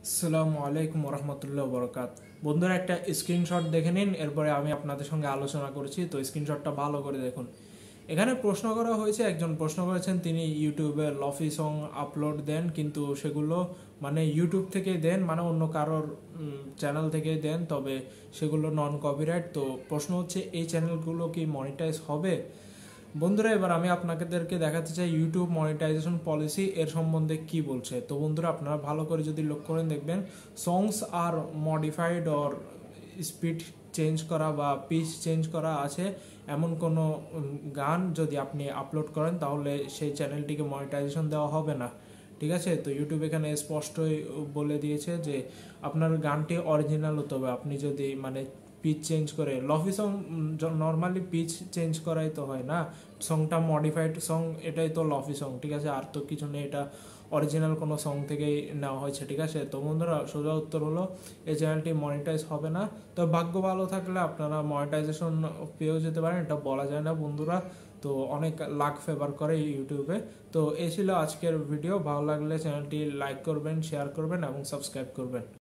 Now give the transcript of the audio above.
আসসালামু আলাইকুম রহমতুল্লাহ বরকাত। বন্ধুরা, একটা স্ক্রিনশট দেখে নিন, এরপরে আমি আপনাদের সঙ্গে আলোচনা করছি। তো স্ক্রিনশটটা ভালো করে দেখুন। এখানে প্রশ্ন করা হয়েছে, একজন প্রশ্ন করেছেন তিনি ইউটিউবে লফি সং আপলোড দেন, কিন্তু সেগুলো মানে ইউটিউব থেকেই দেন, মানে অন্য কারোর চ্যানেল থেকেই দেন, তবে সেগুলো নন কপিরাইট। তো প্রশ্ন হচ্ছে এই চ্যানেলগুলো কি মনিটাইজ হবে? বন্ধুরা, এবার আমি আপনাদেরকে দেখাতে চাই ইউটিউব মনিটাইজেশন পলিসি এর সম্বন্ধে কি বলছে। তো বন্ধুরা, আপনারা ভালো করে যদি লক্ষ্য করেন দেখবেন সংস আর মডিফাইড অর স্পিড চেঞ্জ করা বা পিচ চেঞ্জ করা আছে এমন কোনো গান যদি আপনি আপলোড করেন তাহলে সেই চ্যানেলটিকে মনিটাইজেশন দেওয়া হবে না। ঠিক আছে, তো ইউটিউব এখানে স্পষ্টই বলে দিয়েছে যে আপনার গানটি অরিজিনাল হতে হবে। আপনি যদি মানে পিচ চেঞ্জ করে, lofi song normally pitch change করাই তো হয় না, সংটা মডিফাইড সং, এটাই তো লফি সং। ঠিক আছে, আর তো কিছু নেই, এটা অরিজিনাল কোনো সং থেকেই নেওয়া হয়েছে। ঠিক আছে, তো বন্ধুরা সোজা উত্তর হলো এই চ্যানেলটি মনিটাইজ হবে না। তো ভাগ্য ভালো থাকলে আপনারা মনিটাইজেশন পেয়েও যেতে পারেন, এটা বলা যায় না বন্ধুরা। তো অনেক লাক ফেভার করে ইউটিউবে। তো এই ছিল আজকের ভিডিও। ভালো লাগলে চ্যানেলটি লাইক করবেন, শেয়ার করবেন এবং সাবস্ক্রাইব করবেন।